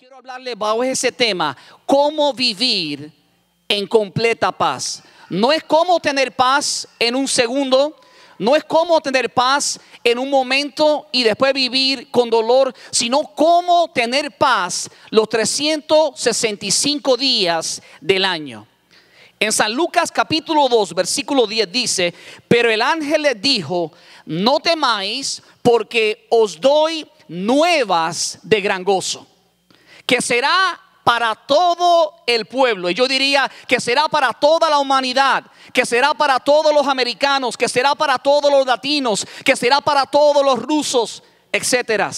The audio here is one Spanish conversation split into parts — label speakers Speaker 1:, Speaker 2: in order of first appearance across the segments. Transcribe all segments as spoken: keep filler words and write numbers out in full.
Speaker 1: quiero hablarle bajo ese tema, cómo vivir en completa paz. No es cómo tener paz en un segundo, no es cómo tener paz en un momento y después vivir con dolor, sino cómo tener paz los trescientos sesenta y cinco días del año. En San Lucas capítulo dos, versículo diez dice, pero el ángel les dijo, no temáis, porque os doy nuevas de gran gozo, que será para todo el pueblo. Y yo diría que será para toda la humanidad, que será para todos los americanos, que será para todos los latinos, que será para todos los rusos, etcétera.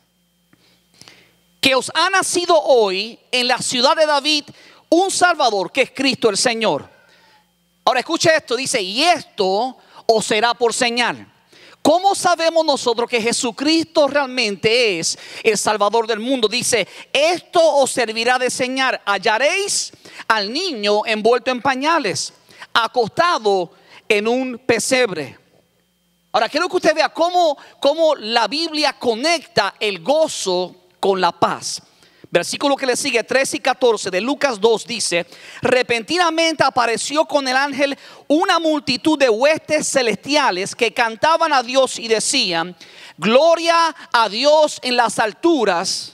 Speaker 1: Que os ha nacido hoy en la ciudad de David un Salvador, que es Cristo el Señor. Ahora escuche esto, dice, y esto os será por señal. ¿Cómo sabemos nosotros que Jesucristo realmente es el Salvador del mundo? Dice, esto os servirá de señal. Hallaréis al niño envuelto en pañales, acostado en un pesebre. Ahora quiero que usted vea cómo, cómo la Biblia conecta el gozo con la paz. Versículo que le sigue, trece y catorce de Lucas dos dice, repentinamente apareció con el ángel una multitud de huestes celestiales que cantaban a Dios y decían, gloria a Dios en las alturas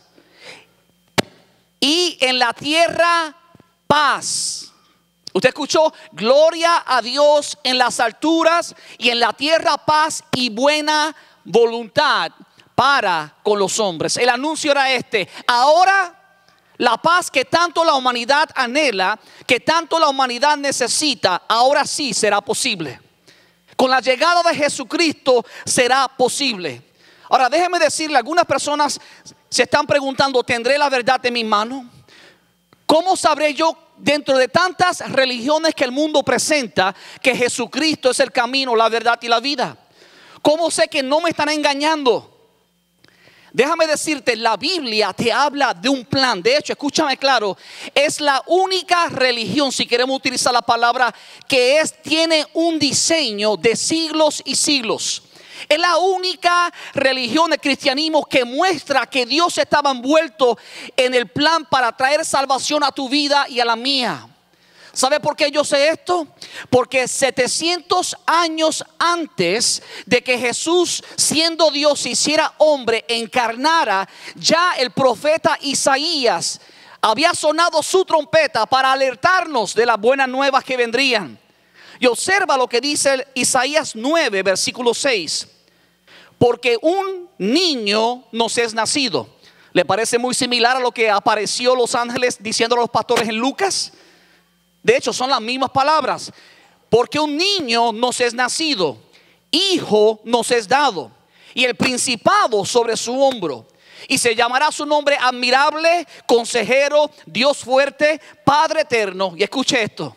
Speaker 1: y en la tierra paz. Usted escuchó, gloria a Dios en las alturas y en la tierra paz y buena voluntad para con los hombres. El anuncio era este: ahora la paz que tanto la humanidad anhela, que tanto la humanidad necesita, ahora sí será posible. Con la llegada de Jesucristo será posible. Ahora déjeme decirle, algunas personas se están preguntando, ¿tendré la verdad en mi mano? ¿Cómo sabré yo, dentro de tantas religiones que el mundo presenta, que Jesucristo es el camino, la verdad y la vida? ¿Cómo sé que no me están engañando? Déjame decirte, la Biblia te habla de un plan. De hecho, escúchame claro, es la única religión, si queremos utilizar la palabra, que es, tiene un diseño de siglos y siglos. Es la única religión del cristianismo que muestra que Dios estaba envuelto en el plan para traer salvación a tu vida y a la mía. ¿Sabe por qué yo sé esto? Porque setecientos años antes de que Jesús, siendo Dios, se hiciera hombre, encarnara, ya el profeta Isaías había sonado su trompeta para alertarnos de las buenas nuevas que vendrían. Y observa lo que dice Isaías nueve, versículo seis. Porque un niño nos es nacido. ¿Le parece muy similar a lo que apareció los ángeles diciendo a los pastores en Lucas? De hecho son las mismas palabras. Porque un niño nos es nacido, hijo nos es dado, y el principado sobre su hombro. Y se llamará su nombre admirable, consejero, Dios fuerte, Padre eterno. Y escuche esto,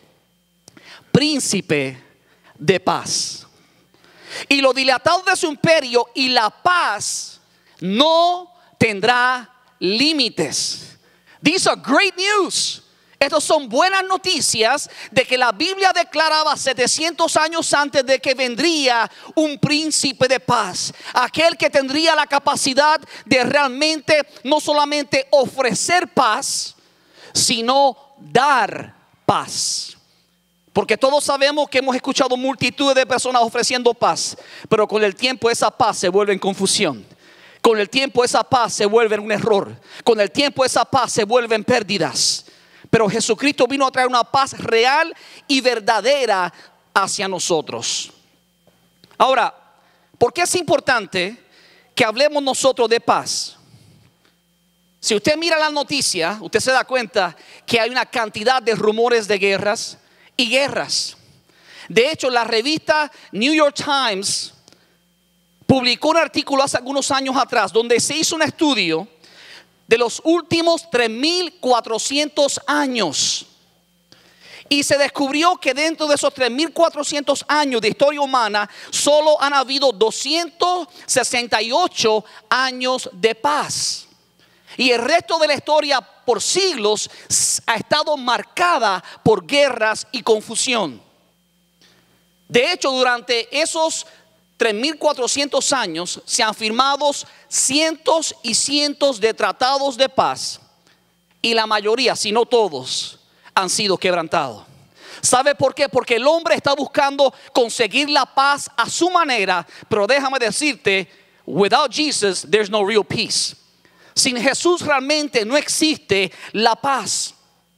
Speaker 1: príncipe de paz. Y lo dilatado de su imperio y la paz no tendrá límites. These are great news. Estas son buenas noticias de que la Biblia declaraba setecientos años antes de que vendría un príncipe de paz. Aquel que tendría la capacidad de realmente no solamente ofrecer paz, sino dar paz. Porque todos sabemos que hemos escuchado multitudes de personas ofreciendo paz, pero con el tiempo esa paz se vuelve en confusión. Con el tiempo esa paz se vuelve en un error. Con el tiempo esa paz se vuelve en pérdidas. Pero Jesucristo vino a traer una paz real y verdadera hacia nosotros. Ahora, ¿por qué es importante que hablemos nosotros de paz? Si usted mira la noticia, usted se da cuenta que hay una cantidad de rumores de guerras y guerras. De hecho, la revista New York Times publicó un artículo hace algunos años atrás donde se hizo un estudio de los últimos tres mil cuatrocientos años. Y se descubrió que dentro de esos tres mil cuatrocientos años de historia humana, solo han habido doscientos sesenta y ocho años de paz. Y el resto de la historia por siglos ha estado marcada por guerras y confusión. De hecho, durante esos tres mil cuatrocientos años se han firmado cientos y cientos de tratados de paz, y la mayoría, si no todos, han sido quebrantados. ¿Sabe por qué? Porque el hombre está buscando conseguir la paz a su manera, pero déjame decirte, without Jesus, there's no real peace. Sin Jesús realmente no existe la paz.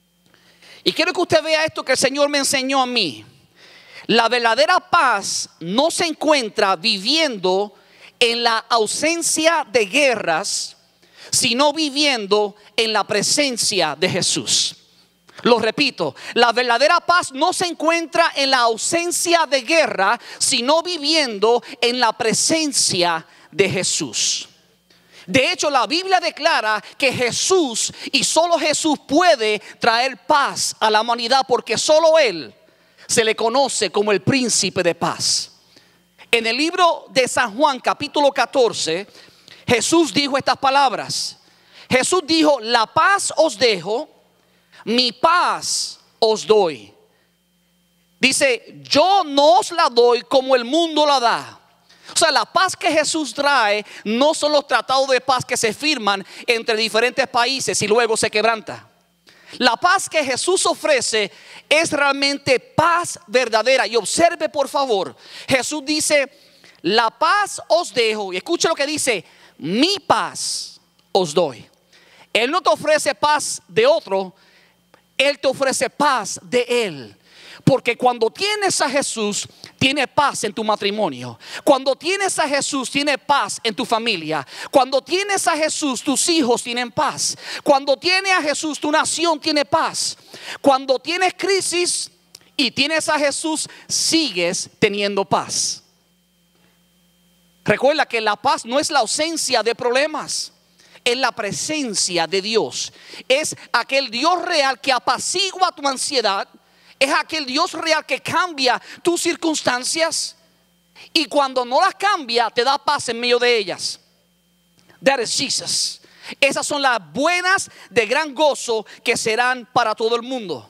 Speaker 1: Y quiero que usted vea esto que el Señor me enseñó a mí. La verdadera paz no se encuentra viviendo en la ausencia de guerras, sino viviendo en la presencia de Jesús. Lo repito, la verdadera paz no se encuentra en la ausencia de guerra, sino viviendo en la presencia de Jesús. De hecho, la Biblia declara que Jesús y solo Jesús puede traer paz a la humanidad, porque solo Él se le conoce como el príncipe de paz. En el libro de San Juan, capítulo catorce, Jesús dijo estas palabras. Jesús dijo: la paz os dejo, mi paz os doy. Dice: yo no os la doy como el mundo la da. O sea, la paz que Jesús trae no son los tratados de paz que se firman entre diferentes países y luego se quebranta. La paz que Jesús ofrece es realmente paz verdadera. Y observe por favor, Jesús dice: la paz os dejo. Y escuche lo que dice: mi paz os doy. Él no te ofrece paz de otro, Él te ofrece paz de Él. Porque cuando tienes a Jesús, tiene paz en tu matrimonio. Cuando tienes a Jesús, tiene paz en tu familia. Cuando tienes a Jesús, tus hijos tienen paz. Cuando tienes a Jesús, tu nación tiene paz. Cuando tienes crisis y tienes a Jesús, sigues teniendo paz. Recuerda que la paz no es la ausencia de problemas, es la presencia de Dios. Es aquel Dios real que apacigua tu ansiedad. Es aquel Dios real que cambia tus circunstancias, y cuando no las cambia, te da paz en medio de ellas. That is Jesus. Esas son las buenas de gran gozo que serán para todo el mundo.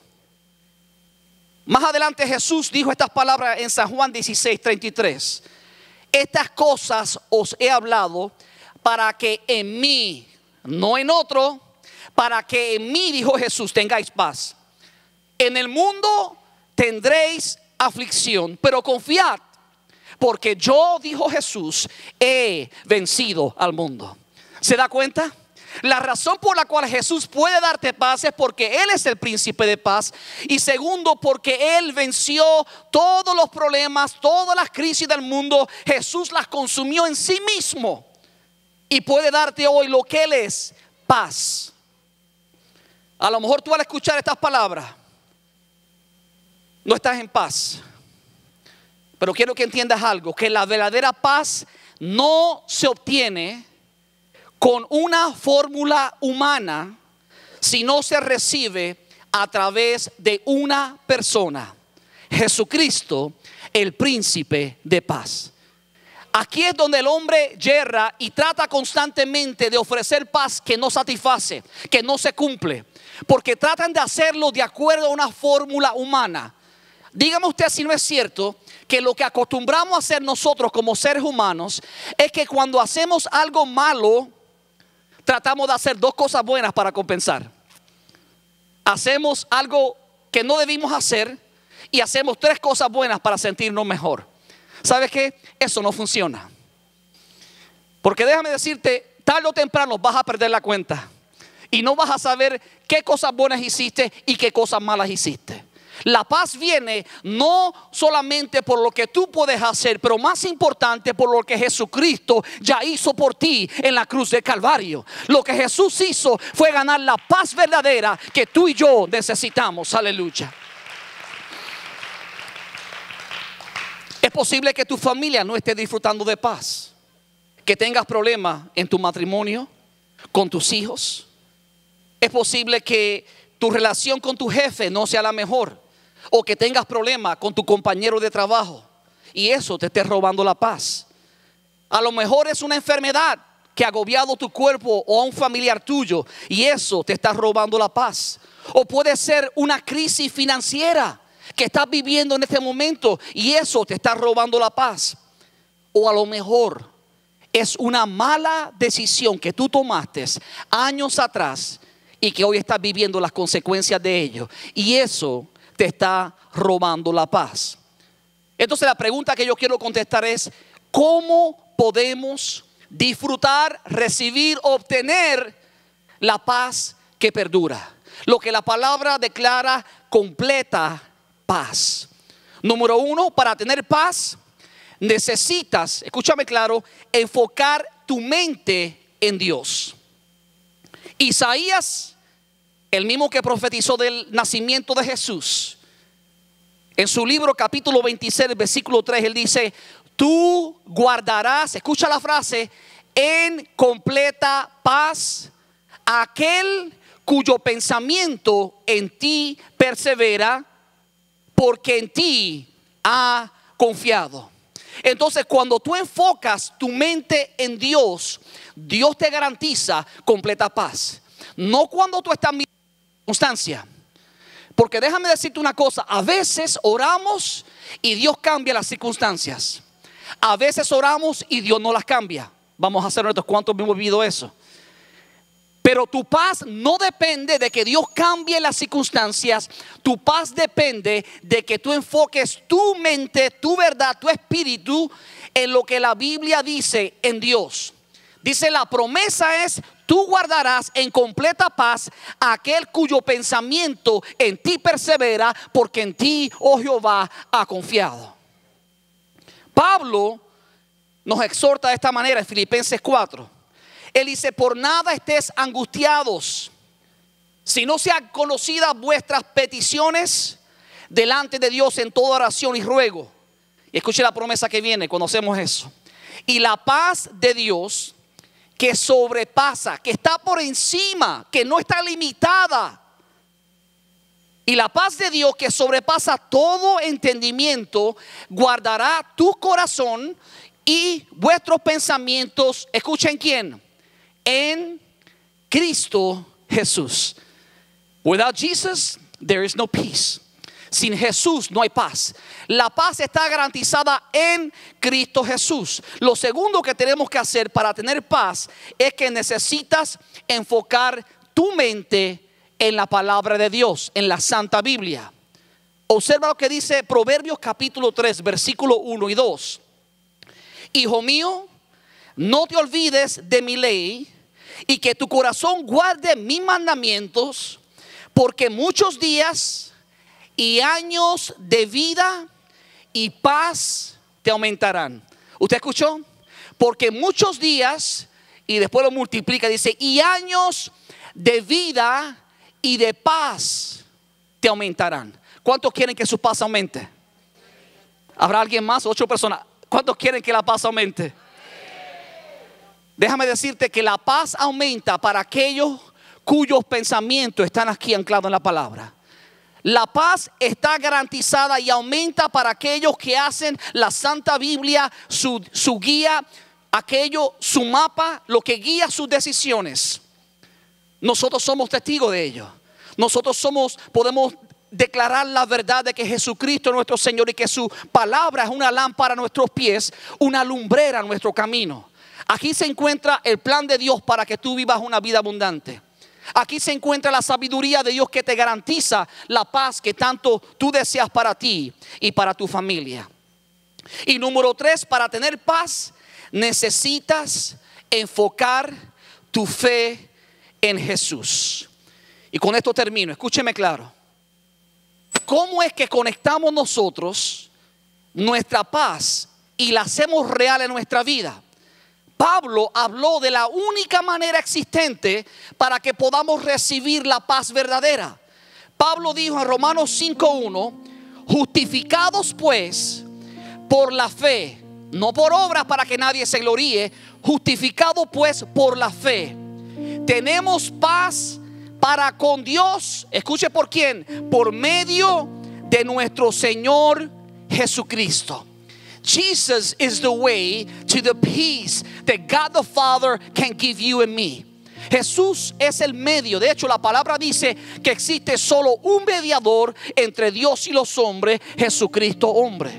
Speaker 1: Más adelante Jesús dijo estas palabras en San Juan dieciséis, treinta y tres. Estas cosas os he hablado para que en mí, no en otro, para que en mí, dijo Jesús, tengáis paz. En el mundo tendréis aflicción, pero confiad, porque yo, dijo Jesús, he vencido al mundo. ¿Se da cuenta? La razón por la cual Jesús puede darte paz es porque Él es el príncipe de paz. Y segundo, porque Él venció todos los problemas, todas las crisis del mundo. Jesús las consumió en sí mismo y puede darte hoy lo que Él es: paz. A lo mejor tú al escuchar estas palabras no estás en paz, pero quiero que entiendas algo: que la verdadera paz no se obtiene con una fórmula humana, sino se recibe a través de una persona, Jesucristo, el príncipe de paz. Aquí es donde el hombre yerra y trata constantemente de ofrecer paz que no satisface, que no se cumple, porque tratan de hacerlo de acuerdo a una fórmula humana. Dígame usted si no es cierto que lo que acostumbramos a hacer nosotros como seres humanos es que cuando hacemos algo malo, tratamos de hacer dos cosas buenas para compensar. Hacemos algo que no debimos hacer y hacemos tres cosas buenas para sentirnos mejor. ¿Sabes qué? Eso no funciona. Porque déjame decirte, tarde o temprano vas a perder la cuenta y no vas a saber qué cosas buenas hiciste y qué cosas malas hiciste. La paz viene no solamente por lo que tú puedes hacer, pero más importante por lo que Jesucristo ya hizo por ti en la cruz de Calvario. Lo que Jesús hizo fue ganar la paz verdadera que tú y yo necesitamos. Aleluya. Es posible que tu familia no esté disfrutando de paz, que tengas problemas en tu matrimonio, con tus hijos. Es posible que tu relación con tu jefe no sea la mejor, o que tengas problemas con tu compañero de trabajo y eso te esté robando la paz. A lo mejor es una enfermedad que ha agobiado tu cuerpo o a un familiar tuyo y eso te está robando la paz. O puede ser una crisis financiera que estás viviendo en este momento y eso te está robando la paz. O a lo mejor es una mala decisión que tú tomaste años atrás y que hoy estás viviendo las consecuencias de ello. Y eso te está robando la paz. Entonces la pregunta que yo quiero contestar es: ¿cómo podemos disfrutar, recibir, obtener la paz que perdura? Lo que la palabra declara completa paz. Número uno, para tener paz necesitas, escúchame claro, enfocar tu mente en Dios. Isaías, el mismo que profetizó del nacimiento de Jesús, en su libro capítulo veintiséis, versículo tres, él dice: tú guardarás, escucha la frase, en completa paz a aquel cuyo pensamiento en ti persevera, porque en ti ha confiado. Entonces, cuando tú enfocas tu mente en Dios, Dios te garantiza completa paz. No cuando tú estás mirando circunstancia. Porque déjame decirte una cosa: a veces oramos y Dios cambia las circunstancias. A veces oramos y Dios no las cambia. Vamos a hacer nuestros cuantos hemos vivido eso. Pero tu paz no depende de que Dios cambie las circunstancias. Tu paz depende de que tú enfoques tu mente, tu verdad, tu espíritu en lo que la Biblia dice en Dios. Dice, la promesa es: tú guardarás en completa paz a aquel cuyo pensamiento en ti persevera, porque en ti, oh Jehová, ha confiado. Pablo nos exhorta de esta manera en Filipenses cuatro. Él dice: por nada estés angustiados, si no sean conocidas vuestras peticiones delante de Dios en toda oración y ruego. Y escuche la promesa que viene cuando hacemos eso. Y la paz de Dios, que sobrepasa, que está por encima, que no está limitada. Y la paz de Dios, que sobrepasa todo entendimiento, guardará tu corazón y vuestros pensamientos. ¿Escuchen quién? En Cristo Jesús. Without Jesus, there is no peace. Sin Jesús no hay paz. La paz está garantizada en Cristo Jesús. Lo segundo que tenemos que hacer para tener paz es que necesitas enfocar tu mente en la palabra de Dios, en la Santa Biblia. Observa lo que dice Proverbios capítulo tres, versículo uno y dos. Hijo mío, no te olvides de mi ley, y que tu corazón guarde mis mandamientos, porque muchos días y años de vida y paz te aumentarán. ¿Usted escuchó? Porque muchos días, y después lo multiplica, dice, y años de vida y de paz te aumentarán. ¿Cuántos quieren que su paz aumente? ¿Habrá alguien más? Ocho personas. ¿Cuántos quieren que la paz aumente? Déjame decirte que la paz aumenta para aquellos cuyos pensamientos están aquí anclados en la palabra. La paz está garantizada y aumenta para aquellos que hacen la Santa Biblia su, su guía, aquello, su mapa, lo que guía sus decisiones. Nosotros somos testigos de ello. Nosotros somos, podemos declarar la verdad de que Jesucristo es nuestro Señor y que su palabra es una lámpara a nuestros pies, una lumbrera a nuestro camino. Aquí se encuentra el plan de Dios para que tú vivas una vida abundante. Aquí se encuentra la sabiduría de Dios que te garantiza la paz que tanto tú deseas para ti y para tu familia. Y número tres, para tener paz necesitas enfocar tu fe en Jesús. Y con esto termino, escúcheme claro. ¿Cómo es que conectamos nosotros nuestra paz y la hacemos real en nuestra vida? Pablo habló de la única manera existente para que podamos recibir la paz verdadera. Pablo dijo en Romanos cinco uno: justificados pues por la fe, no por obras para que nadie se gloríe, justificados pues por la fe, tenemos paz para con Dios. Escuche por quién: por medio de nuestro Señor Jesucristo. Jesus is the way to the peace that God the Father can give you and me. Jesús es el medio. De hecho, la palabra dice que existe solo un mediador entre Dios y los hombres, Jesucristo hombre.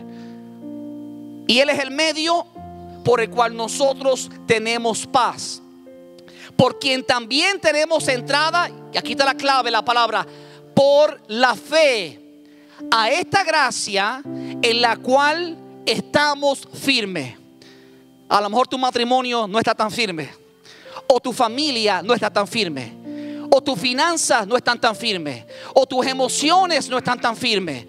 Speaker 1: Y Él es el medio por el cual nosotros tenemos paz. por quien también tenemos entrada, y aquí está la clave, la palabra, por la fe, a esta gracia en la cual estamos firmes. A lo mejor tu matrimonio no está tan firme, o tu familia no está tan firme, o tus finanzas no están tan firmes, o tus emociones no están tan firmes,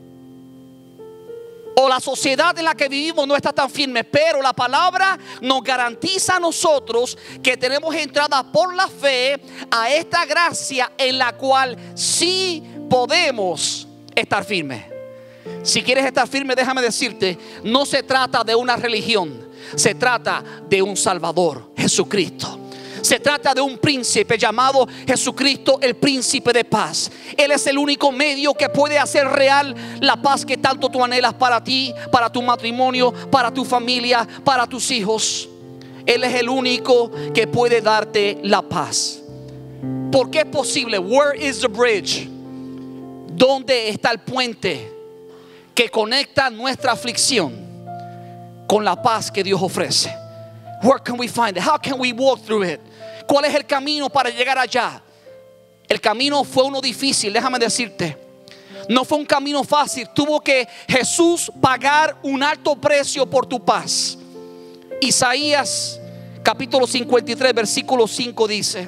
Speaker 1: o la sociedad en la que vivimos no está tan firme. Pero la palabra nos garantiza a nosotros que tenemos entrada por la fe a esta gracia en la cual sí podemos estar firmes. Si quieres estar firme, déjame decirte, no se trata de una religión, se trata de un Salvador, Jesucristo. Se trata de un príncipe llamado Jesucristo, el príncipe de paz. Él es el único medio que puede hacer real la paz que tanto tú anhelas para ti, para tu matrimonio, para tu familia, para tus hijos. Él es el único que puede darte la paz. ¿Por qué es posible? Where is the bridge? ¿Dónde está el puente que conecta nuestra aflicción con la paz que Dios ofrece? Where can we find it? How can we walk through it? ¿Cuál es el camino para llegar allá? El camino fue uno difícil, déjame decirte. No fue un camino fácil. Tuvo que Jesús pagar un alto precio por tu paz. Isaías capítulo cincuenta y tres versículo cinco dice: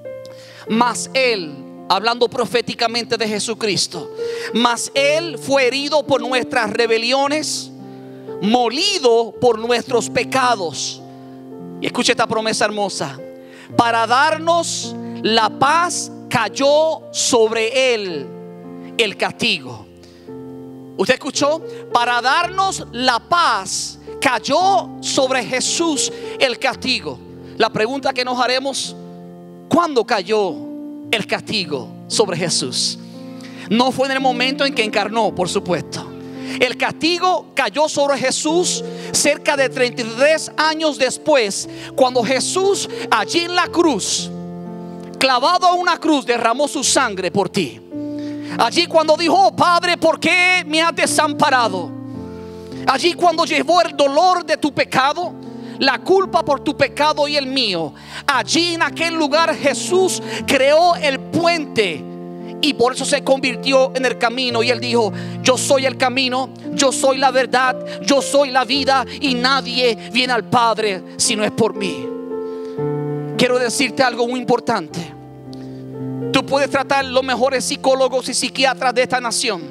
Speaker 1: mas Él, hablando proféticamente de Jesucristo, mas Él fue herido por nuestras rebeliones, molido por nuestros pecados. Y escucha esta promesa hermosa: para darnos la paz cayó sobre Él el castigo. ¿Usted escuchó? Para darnos la paz cayó sobre Jesús el castigo. La pregunta que nos haremos: ¿cuándo cayó el castigo sobre Jesús? No fue en el momento en que encarnó, por supuesto. El castigo cayó sobre Jesús cerca de treinta y tres años después, cuando Jesús allí en la cruz, clavado a una cruz, derramó su sangre por ti. Allí cuando dijo: oh Padre, ¿por qué me has desamparado? Allí cuando llevó el dolor de tu pecado, la culpa por tu pecado y el mío. Allí en aquel lugar Jesús creó el puente, y por eso se convirtió en el camino. Y Él dijo: yo soy el camino, yo soy la verdad, yo soy la vida, y nadie viene al Padre si no es por mí. Quiero decirte algo muy importante. Tú puedes tratar los mejores psicólogos y psiquiatras de esta nación,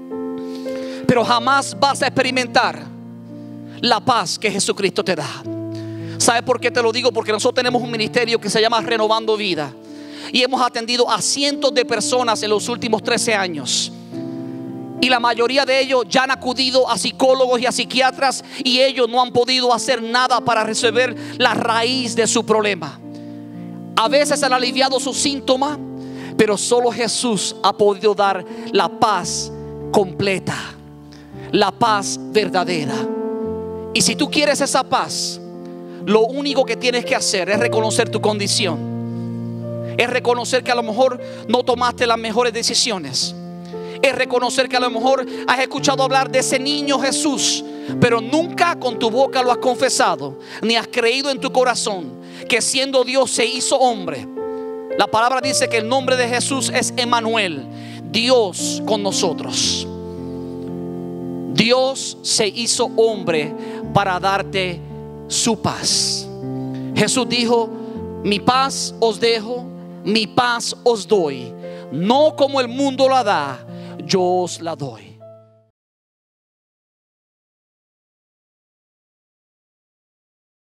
Speaker 1: pero jamás vas a experimentar la paz que Jesucristo te da. ¿Sabes por qué te lo digo? Porque nosotros tenemos un ministerio que se llama Renovando Vida, y hemos atendido a cientos de personas en los últimos trece años. Y la mayoría de ellos ya han acudido a psicólogos y a psiquiatras, y ellos no han podido hacer nada para resolver la raíz de su problema. A veces han aliviado sus síntomas, pero solo Jesús ha podido dar la paz completa, la paz verdadera. Y si tú quieres esa paz, lo único que tienes que hacer es reconocer tu condición. Es reconocer que a lo mejor no tomaste las mejores decisiones. Es reconocer que a lo mejor has escuchado hablar de ese niño Jesús, pero nunca con tu boca lo has confesado, ni has creído en tu corazón que siendo Dios se hizo hombre. La palabra dice que el nombre de Jesús es Emmanuel, Dios con nosotros. Dios se hizo hombre para darte su paz. Jesús dijo: mi paz os dejo, mi paz os doy, no como el mundo la da, yo os la doy.